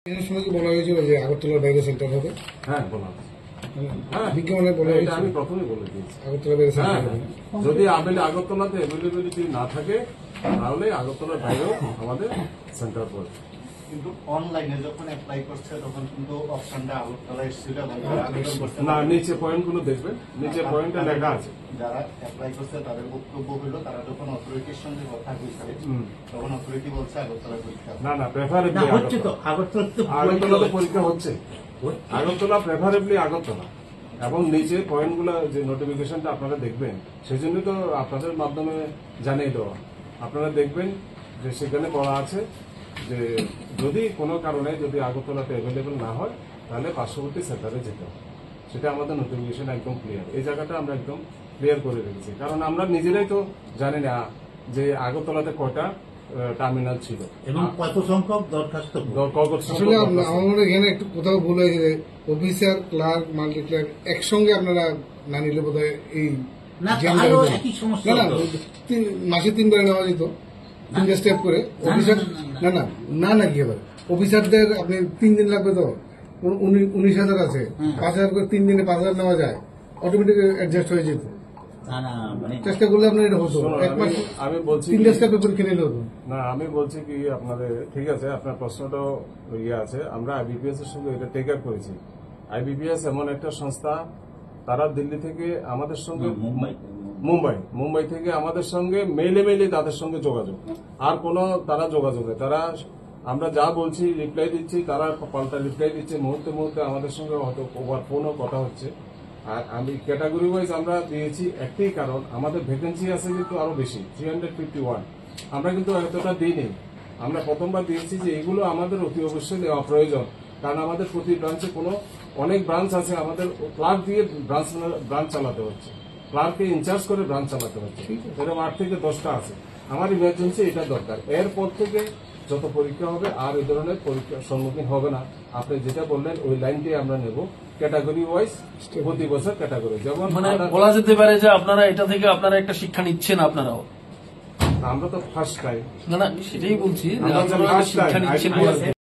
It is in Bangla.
এর সময় কি বলা হয়েছিল যে আগরতলা বাইরে সেন্টার হবে? হ্যাঁ, বলা বিজ্ঞাপনে বলা হয়েছিল, আমি প্রথমেই বলে দিয়েছি। আগরতলা বাইরে সেন্টার হবে। যদি আগরতলাতে অ্যাভেলেবিলিটি না থাকে তাহলে আগরতলার বাইরেও আমাদের সেন্টার পড়বে। কিন্তু অনলাইনে যখন অ্যাপ্লাই করছে তখন কিন্তু অপশনটা আগরতলা এসেছিল এবং আবেদন করছে না, নিচে পয়েন্টগুলো দেখবেন, নিচে পয়েন্টে লেখা আছে। যারা অ্যাপ্লাই করছে তাদের বক্তব্য হলো তারা যখন অথরিটির সঙ্গে কথা বলছে তখন অথরিটি বলছে আগরতলা পরীক্ষা না প্রেফারেবলি আগরতলা পরীক্ষা হচ্ছে। আগরতলা প্রেফারেবলি আগরতলা এবং নিচে পয়েন্টগুলো যে নোটিফিকেশনটা আপনারা দেখবেন সেজন্য তো আপনাদের মাধ্যমে জানিয়ে দেওয়া। আপনারা দেখবেন যে সেখানে বলা আছে যে যদি কোনো কারণে যদি আগরতলাতে অ্যাভেলেবেল না হয় তাহলে পার্শ্ববর্তী সেন্টারে যেতে হবে। সেটা আমাদের নোটিফিকেশন একদম ক্লিয়ার। এই জায়গাটা আমরা একদম ক্লিয়ার করে রেখেছি, কারণ আমরা নিজেরাই তো জানি না যে আগরতলাতে কয়টা টার্মিনাল ছিল এবং কত সংখ্যক দরখাস্ত। আসলে আমার মনে এখানে একটু কোথাও ভুল হয়েছে যে অফিসার, ক্লার্ক, মাল্টি ক্লার্ক একসঙ্গে আপনারা না নিলে বোধ হয় এই মাসে 3 বার নেওয়া যেত, 3টে স্টেপ করে অফিসার। না কি হবে অফিসারদের আপনি 3 দিন লাগবে তো 19,000 আছে, 5,000 করে 3 দিনে 5,000 নেওয়া যায়, অটোমেটিক অ্যাডজাস্ট হয়ে যেত। চেষ্টা করলে আপনার এটা হতো, আমি বলছি 3টে স্টেপে পরীক্ষা নিলে হতো না। আমি বলছি কি আপনাদের, ঠিক আছে আপনার প্রশ্নটাও ইয়ে আছে, আমরা আইবিপিএস এর সঙ্গে এটা টেক আপ করেছি। আইবিপিএস এমন একটা সংস্থা, তারা দিল্লি থেকে আমাদের সঙ্গে, মুম্বাই থেকে আমাদের সঙ্গে মেইলে তাদের সঙ্গে যোগাযোগ, আর কোনো তারা যোগাযোগে তারা আমরা যা বলছি রিপ্লাই দিচ্ছি, তারা পাল্টা রিপ্লাই দিচ্ছে মুহূর্তে আমাদের সঙ্গে হয়তো ওভার ফোনও কথা হচ্ছে। আর আমি ক্যাটাগরি ওয়াইজ আমরা দিয়েছি একটাই কারণ, আমাদের ভ্যাকেন্সি আছে কিন্তু আরো বেশি, 351। আমরা কিন্তু এতটা দিইনি। আমরা প্রথমবার দিয়েছি যে এগুলো আমাদের অতি অবশ্যই দেওয়া প্রয়োজন, কারণ আমাদের প্রতি ব্রাঞ্চে অনেক ব্রাঞ্চ আছে, আমাদের ক্লার্ক দিয়ে ব্রাঞ্চ চালাতে হচ্ছে, ক্লার্ককে ইনচার্জ করে ব্রাঞ্চ চালাতে হচ্ছে, এরকম 8 থেকে 10টা আছে। আমার ইমার্জেন্সি এটা দরকার। এরপর থেকে যত পরীক্ষা হবে আর এই ধরনের পরীক্ষার সম্মুখীন হবে না। আপনি যেটা বললেন ওই লাইনটি আমরা নেব, ক্যাটাগরি ওয়াইজ প্রতি বছর ক্যাটাগরি। যেমন বলা যেতে পারে যে আপনারা এটা থেকে আপনারা একটা শিক্ষা নিচ্ছেন আপনারাও। আমরা তো ফার্স্ট টাইম, না সেটাই বলছি, শিক্ষা নিচ্ছেন।